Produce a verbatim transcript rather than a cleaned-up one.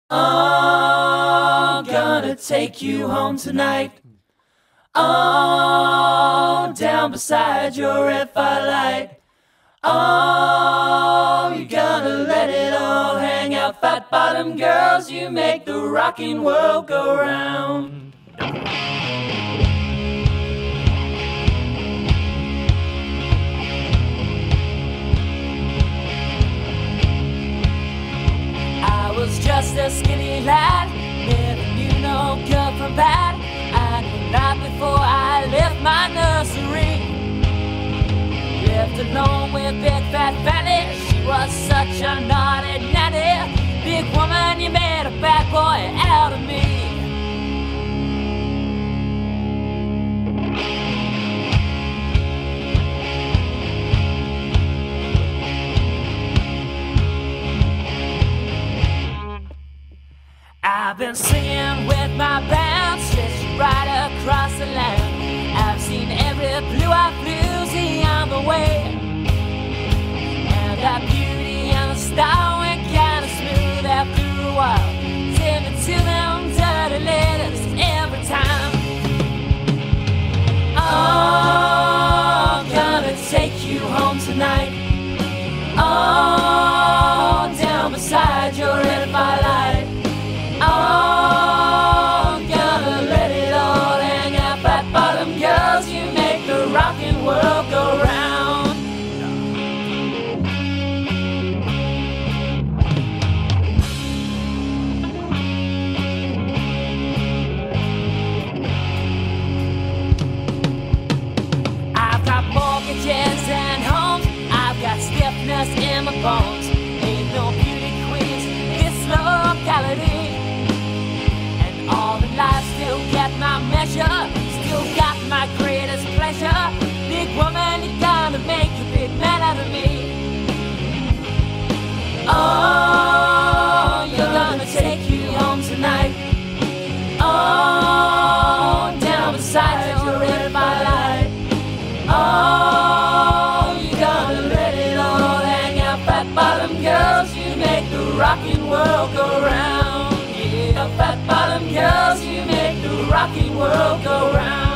Oh, gonna take you home tonight. Oh, down beside your red firelight. Oh, you gotta let it all hang out. Fat bottom girls, you make the rocking world go round. I was just a skinny lad, never knew no good from bad. I knew not before I left my nursery. Left alone with Big Fat Fanny, she was such a naughty nanny. Big woman, you made a bad boy out of me. I've been singing with my band since right across the land. I've seen every blue-eyed bluesy on the way, and that beauty and the style went kinda smooth after a while. Send it to them dirty letters every time. Oh, gonna take you home tonight. Oh, down beside your red firelight. Oh, gonna let it all hang out. Fat bottom girls, you make the rockin' world go round. I've got mortgages and homes, I've got stiffness in my bones. Ain't no beauty queens in this locality. All the life still get my measure, still got my greatest pleasure. Big woman, you're gonna make a big man out of me. Oh, you're gonna take you home tonight. Oh, down beside your red firelight. Oh, you're gonna let it all hang out. Fat bottom girls, you make the rocking world go round. Fat bottom girls, you make the rocking world go round.